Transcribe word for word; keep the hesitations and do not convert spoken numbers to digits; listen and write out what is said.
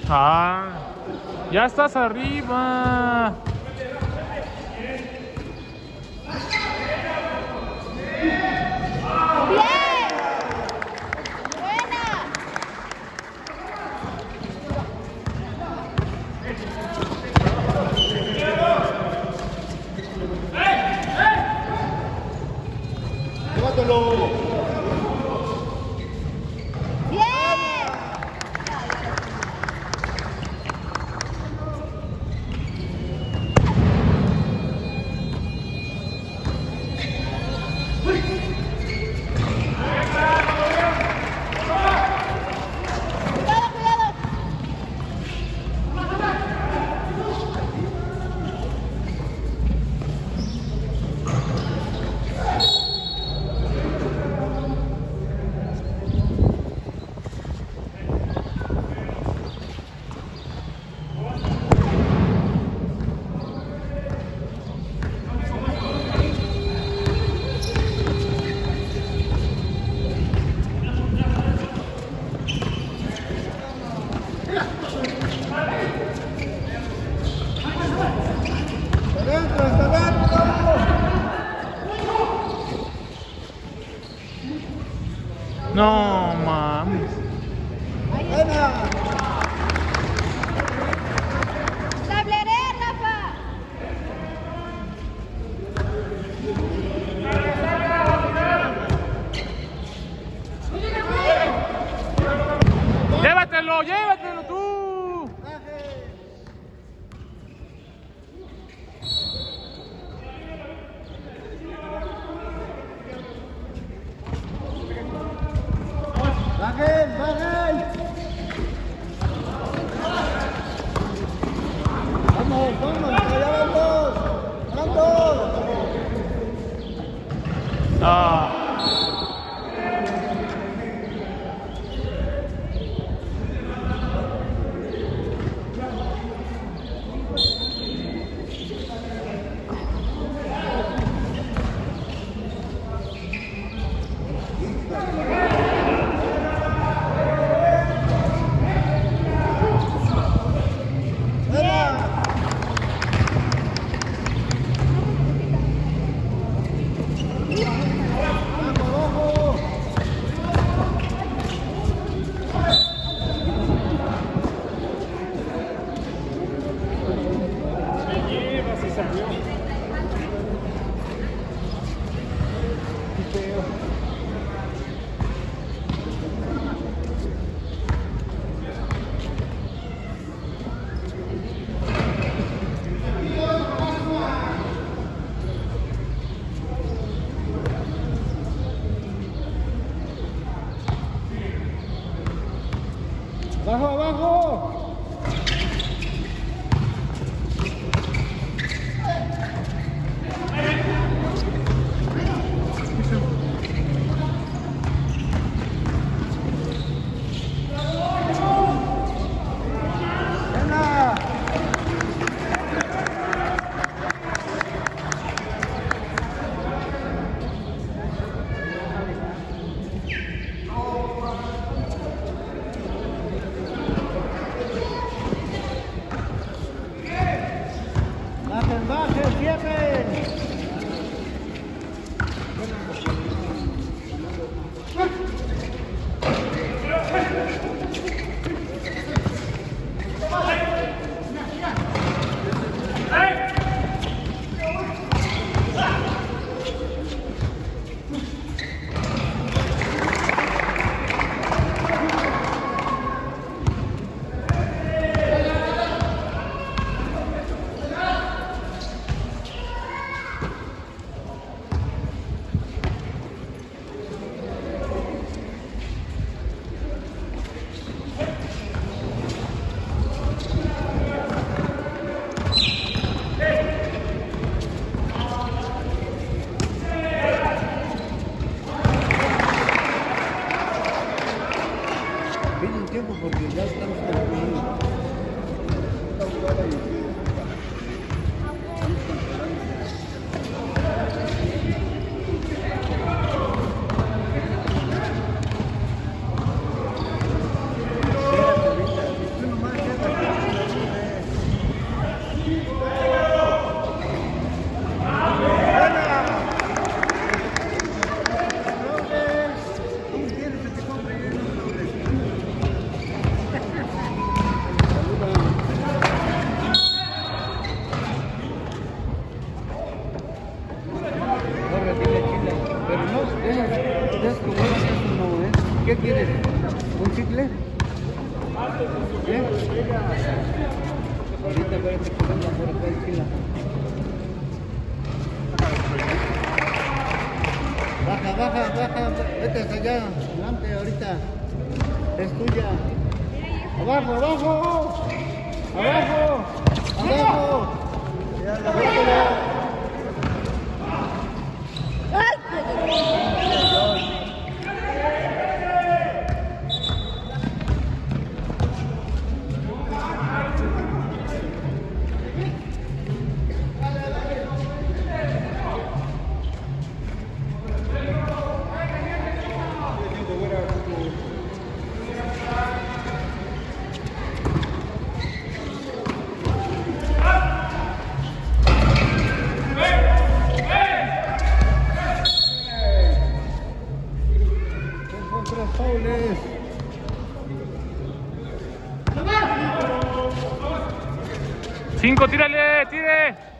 Ah, ya estás arriba. No mames. ¡Tableré, Rafa! Llévatelo, llévatelo tú. ¡Bajen, bajen! ¡Vamos, vamos! ¡Allá vamos! ¡Vamos! Ah. ¡Abajo, abajo! ¡Bajen, bajen, cierren! Piden tiempo porque ya estamos terminando. Espérate ahorita, tú nomás quédate. ¿Qué quieres? ¿Un chicle? ¿Eh? Ahorita parece que venga por acá el chila. Baja, baja, baja. Vete hasta allá. Adelante, ahorita. Es tuya. Abajo, abajo. Abajo. Abajo. Ya, abajo. Faules. Cinco, tírale, tire.